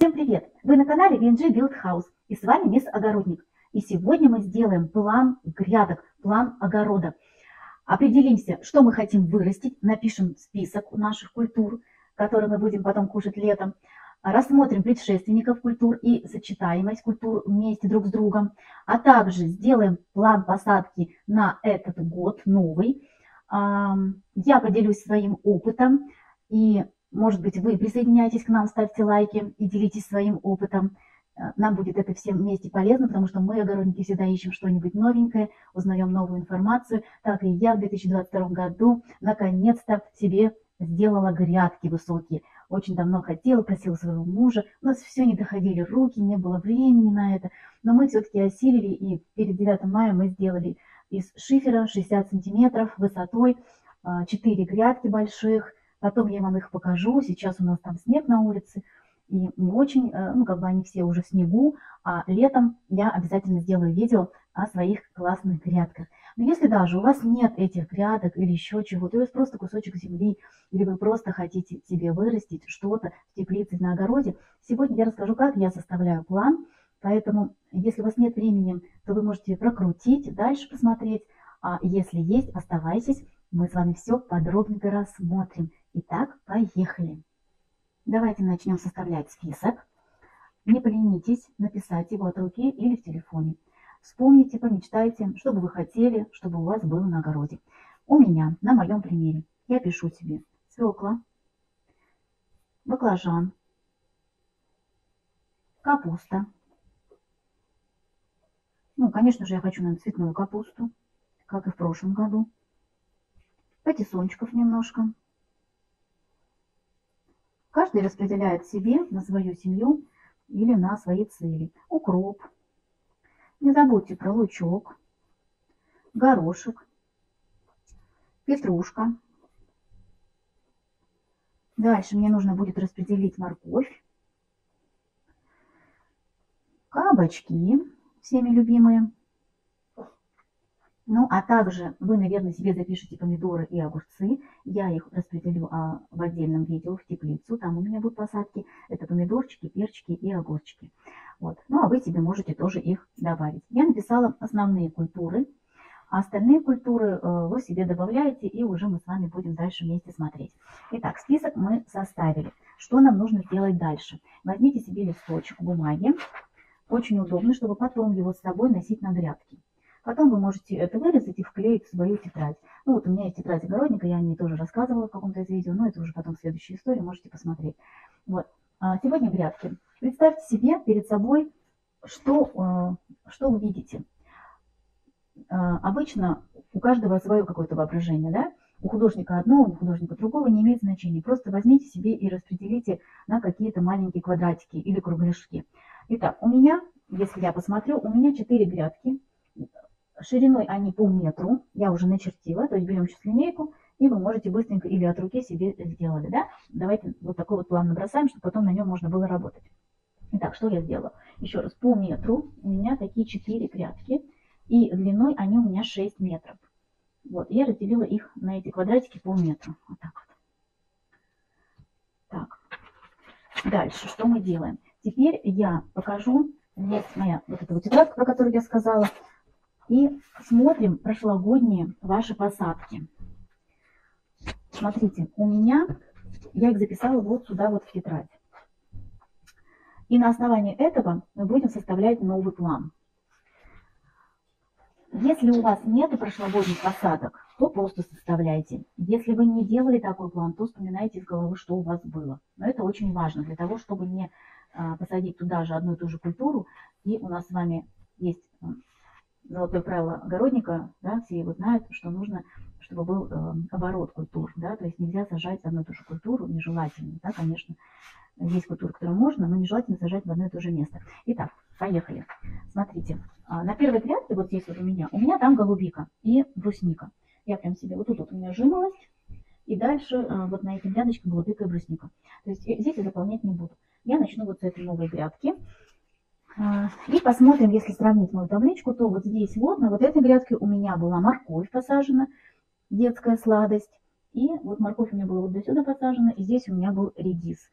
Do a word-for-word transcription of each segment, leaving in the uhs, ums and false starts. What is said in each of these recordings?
Всем привет! Вы на канале ви эн джи Build House, и с вами мисс Огородник. И сегодня мы сделаем план грядок, план огорода. Определимся, что мы хотим вырастить, напишем список наших культур, которые мы будем потом кушать летом. Рассмотрим предшественников культур и сочетаемость культур вместе друг с другом. А также сделаем план посадки на этот год новый. Я поделюсь своим опытом, и может быть, вы присоединяйтесь к нам, ставьте лайки и делитесь своим опытом. Нам будет это всем вместе полезно, потому что мы, огородники, всегда ищем что-нибудь новенькое, узнаем новую информацию. Так и я в две тысячи двадцать втором году наконец-то себе сделала грядки высокие. Очень давно хотела, просила своего мужа. У нас все не доходили руки, не было времени на это. Но мы все-таки осилили, и перед девятым мая мы сделали из шифера шестьдесят сантиметров высотой четыре грядки больших. Потом я вам их покажу. Сейчас у нас там снег на улице. И не очень, ну как бы они все уже в снегу. А летом я обязательно сделаю видео о своих классных грядках. Но если даже у вас нет этих грядок или еще чего-то, у вас просто кусочек земли, или вы просто хотите себе вырастить что-то в теплице на огороде, сегодня я расскажу, как я составляю план. Поэтому, если у вас нет времени, то вы можете прокрутить, дальше посмотреть. А если есть, оставайтесь. Мы с вами все подробненько рассмотрим. Итак, поехали. Давайте начнем составлять список. Не поленитесь написать его от руки или в телефоне. Вспомните, помечтайте, что бы вы хотели, чтобы у вас было на огороде. У меня, на моем примере, я пишу себе свекла, баклажан, капуста. Ну, конечно же, я хочу, наверное, цветную капусту, как и в прошлом году. Патиссончиков немножко. Каждый распределяет себе на свою семью или на свои цели. Укроп. Не забудьте про лучок, горошек, петрушка. Дальше мне нужно будет распределить морковь, кабачки, всеми любимые. Ну, а также вы, наверное, себе запишите помидоры и огурцы. Я их распределю а, в отдельном видео в теплицу. Там у меня будут посадки. Это помидорчики, перчики и огурчики. Вот. Ну, а вы себе можете тоже их добавить. Я написала основные культуры. А остальные культуры э, вы себе добавляете, и уже мы с вами будем дальше вместе смотреть. Итак, список мы составили. Что нам нужно сделать дальше? Возьмите себе листочек бумаги. Очень удобно, чтобы потом его с собой носить на грядки. Потом вы можете это вырезать и вклеить в свою тетрадь. Ну вот у меня есть тетрадь огородника, я о ней тоже рассказывала в каком-то из видео, но это уже потом следующая история, можете посмотреть. Вот. А сегодня грядки. Представьте себе перед собой, что, что вы видите. Обычно у каждого свое какое-то воображение, да? У художника одно, у художника другого, не имеет значения. Просто возьмите себе и распределите на какие-то маленькие квадратики или кругляшки. Итак, у меня, если я посмотрю, у меня четыре грядки. Шириной они по метру, я уже начертила, то есть берем сейчас линейку, и вы можете быстренько или от руки себе сделали, да? Давайте вот такой вот план набросаем, чтобы потом на нем можно было работать. Итак, что я сделала? Еще раз, по метру у меня такие четыре грядки, и длиной они у меня шесть метров. Вот, я разделила их на эти квадратики по метру, вот так вот. Так, дальше, что мы делаем? Теперь я покажу, есть моя вот эта вот тетрадка, про которую я сказала. И смотрим прошлогодние ваши посадки. Смотрите, у меня, я их записала вот сюда вот в тетрадь. И на основании этого мы будем составлять новый план. Если у вас нет прошлогодних посадок, то просто составляйте. Если вы не делали такой план, то вспоминайте из головы, что у вас было. Но это очень важно для того, чтобы не посадить туда же одну и ту же культуру. И у нас с вами есть золотое правило огородника, да, все его знают, что нужно, чтобы был э, оборот культур, да, то есть нельзя сажать одну и ту же культуру, нежелательно, да, конечно, есть культуры, которые можно, но нежелательно сажать в одно и то же место. Итак, поехали. Смотрите, на первой грядке, вот здесь вот у меня, у меня там голубика и брусника. Я прям себе, вот тут вот у меня жимолость, и дальше вот на этих грядочках голубика и брусника. То есть здесь я заполнять не буду. Я начну вот с этой новой грядки. И посмотрим, если сравнить мою табличку, то вот здесь вот, на вот этой грядке у меня была морковь посажена, детская сладость. И вот морковь у меня была вот до сюда посажена, и здесь у меня был редис.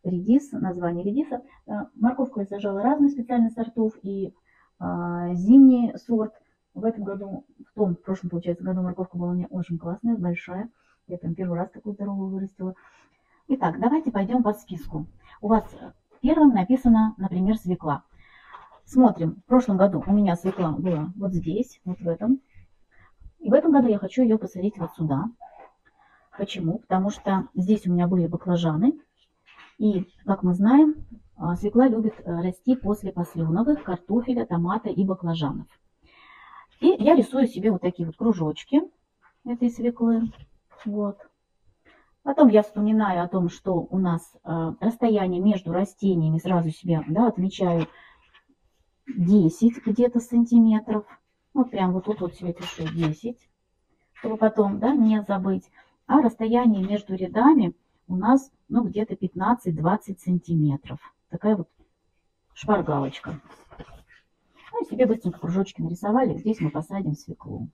редис, название редиса. Морковку я сажала разных специальных сортов, и а, зимний сорт. В этом году, в том, в прошлом, получается, году морковка была у меня очень классная, большая. Я прям первый раз такую здоровую вырастила. Итак, давайте пойдем по списку. У вас первым написано, например, свекла. Смотрим, в прошлом году у меня свекла была вот здесь, вот в этом. И в этом году я хочу ее посадить вот сюда. Почему? Потому что здесь у меня были баклажаны. И, как мы знаем, свекла любит расти после посленовых, картофеля, томата и баклажанов. И я рисую себе вот такие вот кружочки этой свеклы. Вот. Потом я вспоминаю о том, что у нас расстояние между растениями, сразу себе, да, отмечаю десять где-то сантиметров. Вот прям вот тут вот себе пишу десять, чтобы потом, да, не забыть. А расстояние между рядами у нас, ну, где-то пятнадцать-двадцать сантиметров. Такая вот шпаргалочка. Ну, и себе быстренько кружочки нарисовали. Здесь мы посадим свеклу.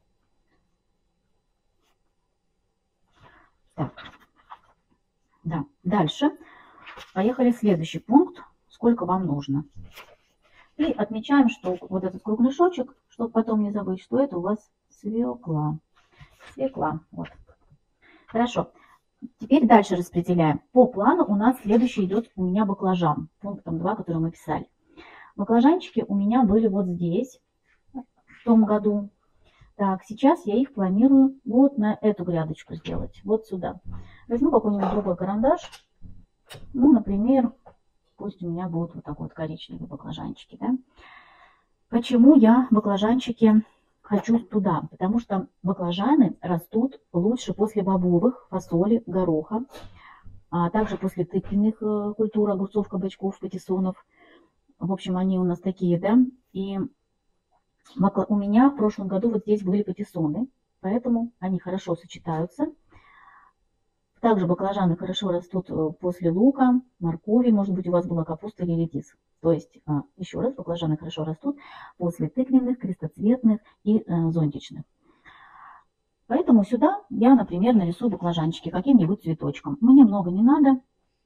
Так. Да. Дальше. Поехали в следующий пункт. Сколько вам нужно. И отмечаем, что вот этот кругляшочек, чтобы потом не забыть, что это у вас свекла. Свекла. Вот. Хорошо. Теперь дальше распределяем. По плану у нас следующий идет у меня баклажан. Пунктом два, который мы писали. Баклажанчики у меня были вот здесь, в том году. Так, сейчас я их планирую вот на эту грядочку сделать. Вот сюда. Возьму какой-нибудь другой карандаш. Ну, например, пусть у меня будут вот такой вот коричневые баклажанчики. Да? Почему я баклажанчики хочу туда? Потому что баклажаны растут лучше после бобовых, фасоли, гороха, а также после тыквенных культур, огурцов, кабачков, патиссонов. В общем, они у нас такие, да. И у меня в прошлом году вот здесь были патиссоны, поэтому они хорошо сочетаются. Также баклажаны хорошо растут после лука, моркови, может быть, у вас была капуста или редис. То есть, еще раз, баклажаны хорошо растут после тыквенных, крестоцветных и зонтичных. Поэтому сюда я, например, нарисую баклажанчики каким-нибудь цветочком. Мне много не надо.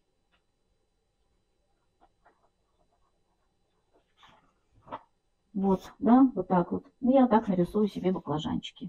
Вот, да, вот так вот. Я так нарисую себе баклажанчики.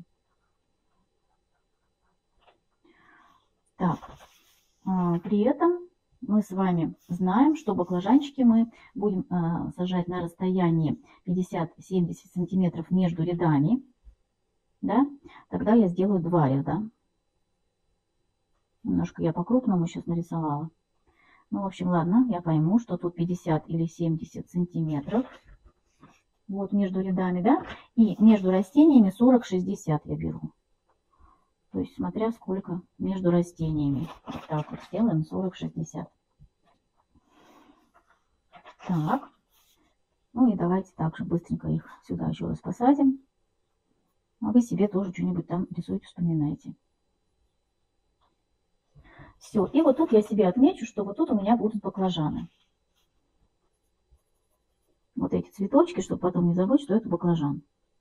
Так, при этом мы с вами знаем, что баклажанчики мы будем сажать на расстоянии пятьдесят-семьдесят сантиметров между рядами. Да? Тогда я сделаю два ряда. Немножко я по-крупному сейчас нарисовала. Ну, в общем, ладно, я пойму, что тут пятьдесят или семьдесят сантиметров. Вот между рядами, да, и между растениями сорок-шестьдесят я беру. То есть, смотря сколько между растениями. Вот так вот сделаем сорок-шестьдесят. Так. Ну и давайте также быстренько их сюда еще раз посадим. А вы себе тоже что-нибудь там рисуете, вспоминаете. Все. И вот тут я себе отмечу, что вот тут у меня будут баклажаны. Вот эти цветочки, чтобы потом не забыть, что это баклажан.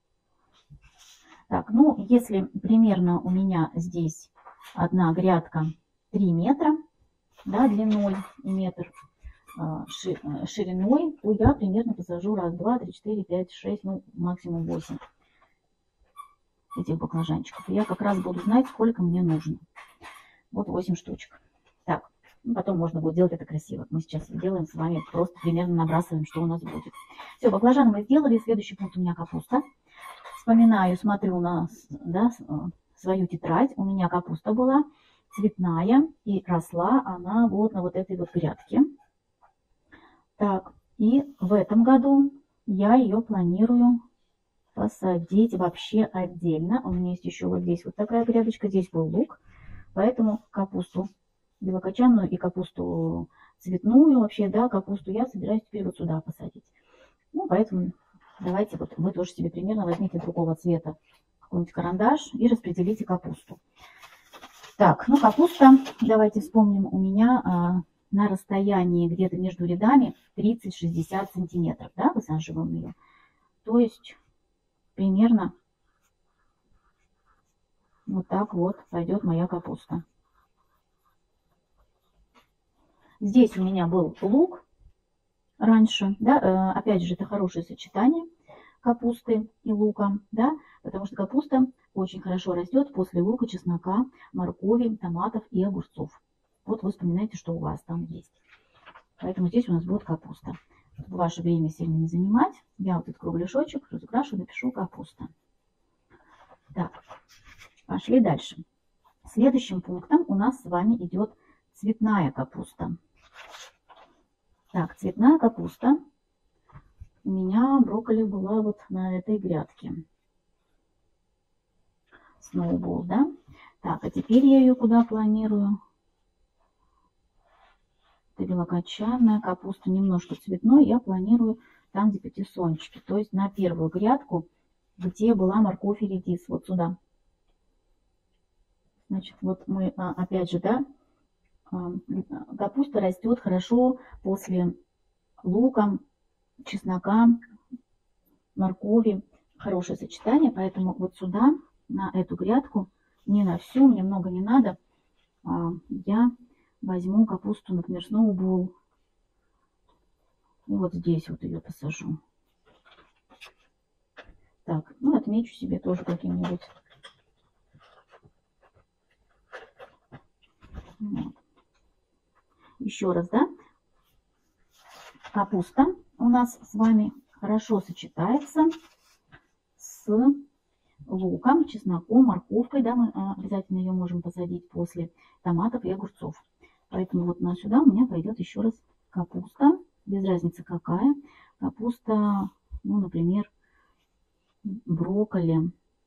Так, ну, если примерно у меня здесь одна грядка три метра, да, длиной и метр шириной, то я примерно посажу раз, два, три, четыре, пять, шесть, ну, максимум восемь этих баклажанчиков. И я как раз буду знать, сколько мне нужно. Вот восемь штучек. Так. Потом можно будет делать это красиво. Мы сейчас делаем с вами, просто примерно набрасываем, что у нас будет. Все, баклажаны мы сделали. Следующий пункт у меня капуста. Вспоминаю, смотрю на, да, свою тетрадь. У меня капуста была цветная и росла она вот на вот этой вот грядке. Так, и в этом году я ее планирую посадить вообще отдельно. У меня есть еще вот здесь вот такая грядочка. Здесь был лук, поэтому капусту белокочанную и капусту цветную вообще, да, капусту я собираюсь теперь вот сюда посадить. Ну, поэтому давайте вот вы тоже себе примерно возьмите другого цвета какой-нибудь карандаш и распределите капусту. Так, ну капуста, давайте вспомним, у меня а, на расстоянии где-то между рядами тридцать-шестьдесят сантиметров, да, высаживаем ее. То есть примерно вот так вот пойдет моя капуста. Здесь у меня был лук раньше, да, опять же, это хорошее сочетание капусты и лука, да, потому что капуста очень хорошо растет после лука, чеснока, моркови, томатов и огурцов. Вот вы вспоминаете, что у вас там есть. Поэтому здесь у нас будет капуста. Чтобы ваше время сильно не занимать, я вот этот кругляшочек разукрашу, напишу капуста. Так, пошли дальше. Следующим пунктом у нас с вами идет цветная капуста. Так, цветная капуста. У меня брокколи была вот на этой грядке. Сноубол, да? Так, а теперь я ее куда планирую? Это белокочанная капуста, немножко цветной. Я планирую там, где патиссончики. То есть на первую грядку, где была морковь и редис. Вот сюда. Значит, вот мы, опять же, да, капуста растет хорошо после лука, чеснока, моркови. Хорошее сочетание, поэтому вот сюда, на эту грядку, не на всю, мне много не надо, я возьму капусту, например, сноубол. И вот здесь вот ее посажу. Так, ну отмечу себе тоже каким-нибудь. Вот. Еще раз, да, капуста у нас с вами хорошо сочетается с луком, чесноком, морковкой, да, мы обязательно ее можем посадить после томатов и огурцов. Поэтому вот на сюда у меня пойдет еще раз капуста, без разницы какая. Капуста, ну, например, брокколи.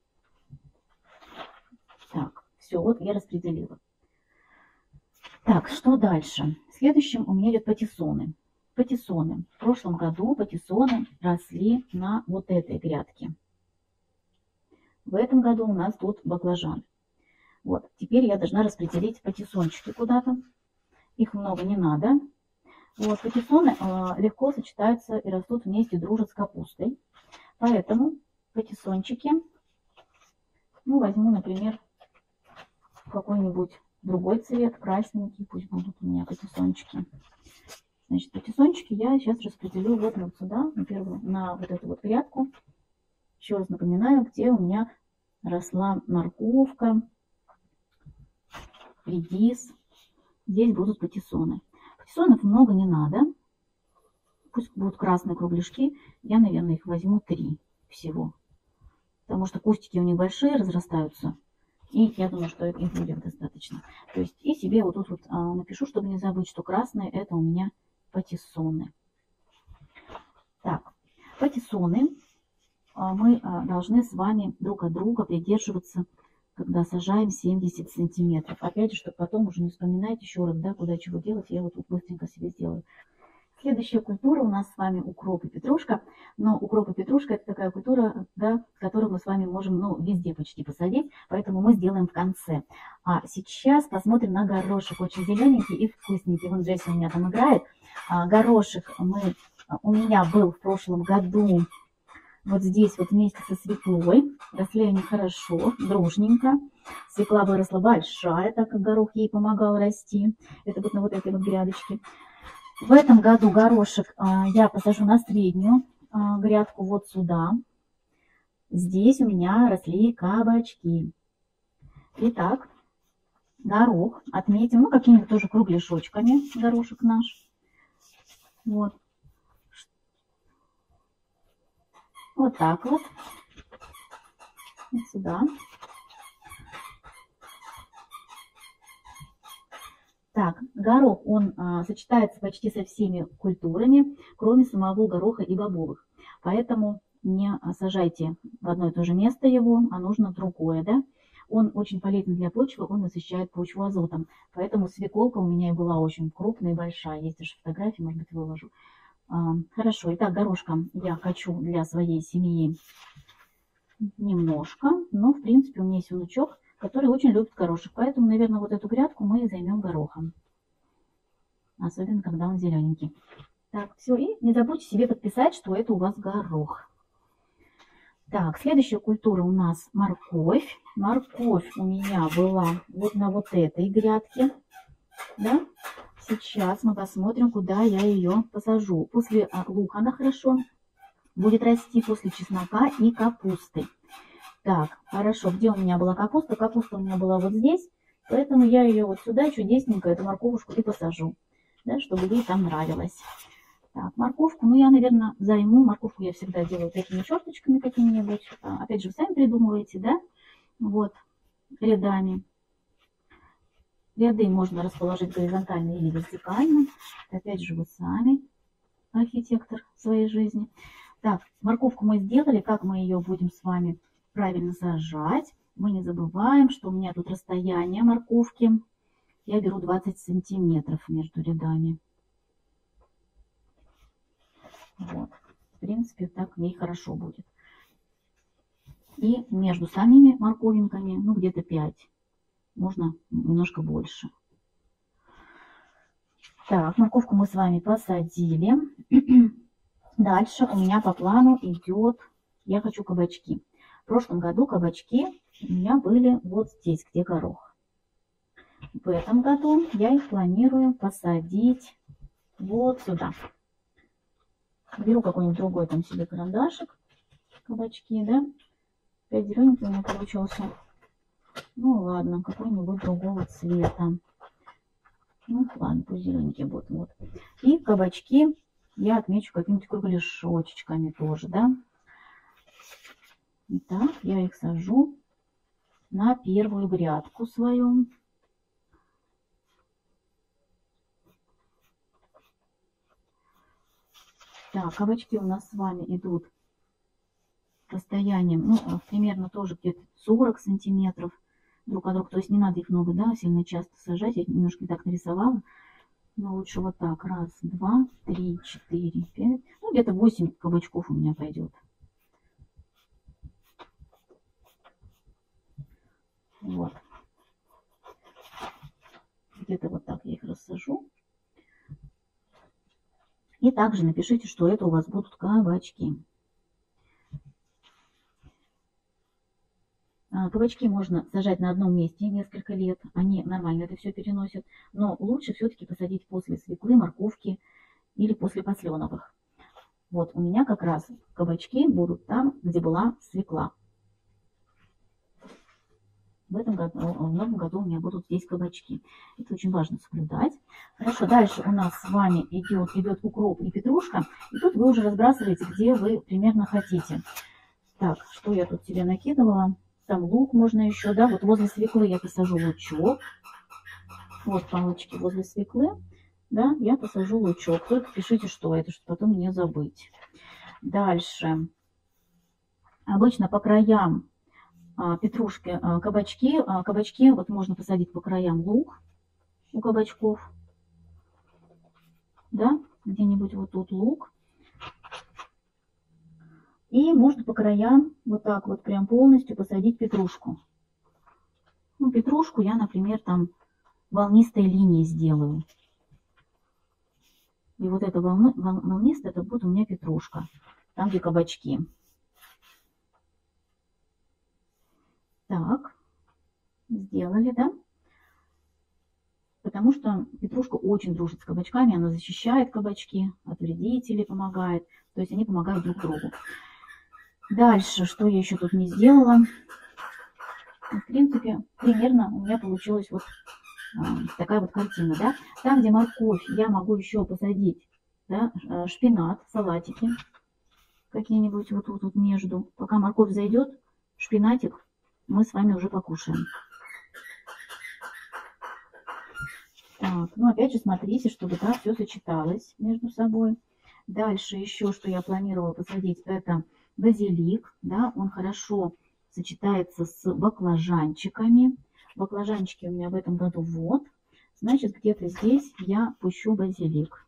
Так, все, вот я распределила. Так, что дальше? Следующим у меня идет патиссоны. Патиссоны. В прошлом году патиссоны росли на вот этой грядке. В этом году у нас тут баклажан. Вот, теперь я должна распределить патиссончики куда-то. Их много не надо. Вот, патиссоны э, легко сочетаются и растут вместе, дружат с капустой. Поэтому патиссончики, ну, возьму, например, какой-нибудь другой цвет, красненький, пусть будут у меня патиссончики. Значит, патиссончики я сейчас распределю вот, вот сюда, на, первую, на вот эту вот грядку. Еще раз напоминаю, где у меня росла морковка, редис. Здесь будут патиссоны. Патиссонов много не надо. Пусть будут красные кругляшки. Я, наверное, их возьму три всего. Потому что кустики у них большие, разрастаются. И я думаю, что их будет достаточно. То есть и себе вот тут вот а, напишу, чтобы не забыть, что красные это у меня патиссоны. Так, патиссоны а, мы а, должны с вами друг от друга придерживаться, когда сажаем семьдесят сантиметров. Опять же, чтобы потом уже не вспоминать еще раз, да, куда чего делать. Я вот тут быстренько себе сделаю. Следующая культура у нас с вами укроп и петрушка. Но укроп и петрушка это такая культура, да, которую мы с вами можем, ну, везде почти посадить. Поэтому мы сделаем в конце. А сейчас посмотрим на горошек. Очень зелененький и вкусненький. Вон Джесси у меня там играет. А, горошек мы, у меня был в прошлом году вот здесь вот вместе со свеклой. Росли они хорошо, дружненько. Свекла выросла большая, так как горох ей помогал расти. Это вот на вот этой вот грядочке. В этом году горошек а, я посажу на среднюю а, грядку вот сюда. Здесь у меня росли кабачки. Итак, горох отметим, ну, какими-то тоже кругляшочками горошек наш. Вот. Вот так вот. Вот сюда. Так, горох, он а, сочетается почти со всеми культурами, кроме самого гороха и бобовых. Поэтому не сажайте в одно и то же место его, а нужно другое, да. Он очень полезен для почвы, он насыщает почву азотом. Поэтому свеколка у меня и была очень крупная и большая. Есть даже фотографии, может быть, выложу. А, хорошо, итак, горошка я хочу для своей семьи немножко. Но, в принципе, у меня есть внучок, который очень любит горошек. Поэтому, наверное, вот эту грядку мы займем горохом. Особенно, когда он зелененький. Так, все. И не забудьте себе подписать, что это у вас горох. Так, следующая культура у нас морковь. Морковь у меня была вот на вот этой грядке. Да? сейчас мы посмотрим, куда я ее посажу. После лука она хорошо будет расти, после чеснока и капусты. Так, хорошо, где у меня была капуста? Капуста у меня была вот здесь, поэтому я ее вот сюда чудесненько, эту морковушку, и посажу, да, чтобы ей там нравилось. Так, морковку, ну я, наверное, займу. Морковку я всегда делаю такими черточками какими-нибудь. Опять же, вы сами придумываете, да? Вот, рядами. Ряды можно расположить горизонтально или вертикально. Опять же, вы сами архитектор своей жизни. Так, морковку мы сделали. Как мы ее будем с вами правильно сажать? Мы не забываем, что у меня тут расстояние морковки. Я беру двадцать сантиметров между рядами. Вот. В принципе, так ей хорошо будет. И между самими морковинками, ну, где-то пять. Можно немножко больше. Так, морковку мы с вами посадили. Дальше у меня по плану идет, я хочу кабачки. В прошлом году кабачки у меня были вот здесь, где горох. В этом году я их планирую посадить вот сюда. Беру какой-нибудь другой там себе карандашик. Кабачки, да? Опять зелененький у меня получился. Ну ладно, какой-нибудь другого цвета. Ну ладно, пусть зелененькие будут. Вот. И кабачки я отмечу какими-то кругляшочками тоже, да? Итак, я их сажу на первую грядку свою. Так, кабачки у нас с вами идут расстоянием, ну, примерно тоже где-то сорок сантиметров друг от друга. То есть не надо их много, да, сильно часто сажать. Я немножко так нарисовала. Но лучше вот так. Раз, два, три, четыре, пять. Ну, где-то восемь кабачков у меня пойдет. Вот. Где-то вот так я их рассажу. И также напишите, что это у вас будут кабачки. Кабачки можно сажать на одном месте несколько лет. Они нормально это все переносят. Но лучше все-таки посадить после свеклы, морковки или после посленовых. Вот у меня как раз кабачки будут там, где была свекла. В этом году, в новом году у меня будут здесь кабачки. Это очень важно соблюдать. Хорошо, дальше у нас с вами идет, идет укроп и петрушка. И тут вы уже разбрасываете, где вы примерно хотите. Так, что я тут себе накидывала? Там лук можно еще, да, вот возле свеклы я посажу лучок. Вот палочки возле свеклы, да, я посажу лучок. Только пишите, что это, чтобы потом не забыть. Дальше. Обычно по краям а, петрушки, а, кабачки. А, кабачки, вот можно посадить по краям лук у кабачков. Да, где-нибудь вот тут лук. И можно по краям вот так вот прям полностью посадить петрушку. Ну, петрушку я, например, там волнистой линией сделаю. И вот эта волна, волнистая, это будет у меня петрушка. Там, где кабачки. Так, сделали, да? Потому что петрушка очень дружит с кабачками. Она защищает кабачки от вредителей, помогает. То есть они помогают друг другу. Дальше, что я еще тут не сделала. В принципе, примерно у меня получилась вот а, такая вот картина, да. Там, где морковь, я могу еще посадить, да, шпинат, салатики какие-нибудь вот тут вот между. Пока морковь зайдет, шпинатик мы с вами уже покушаем. Так, ну опять же смотрите, чтобы да, все сочеталось между собой. Дальше еще, что я планировала посадить, это базилик, да, он хорошо сочетается с баклажанчиками. Баклажанчики у меня в этом году вот. Значит, где-то здесь я пущу базилик.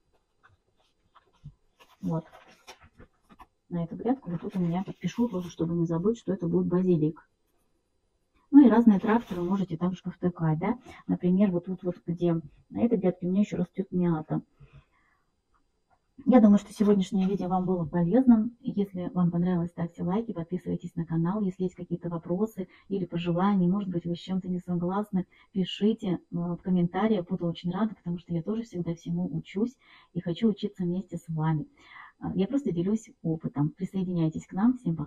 Вот. На эту грядку вот тут у меня подпишу тоже, чтобы не забыть, что это будет базилик. Ну и разные травки вы можете также повтыкать, да. Например, вот тут вот, где на этой грядке у меня еще растет мята. Я думаю, что сегодняшнее видео вам было полезным. Если вам понравилось, ставьте лайки, подписывайтесь на канал. Если есть какие-то вопросы или пожелания, может быть, вы с чем-то не согласны, пишите в комментариях. Буду очень рада, потому что я тоже всегда всему учусь и хочу учиться вместе с вами. Я просто делюсь опытом. Присоединяйтесь к нам. Всем пока.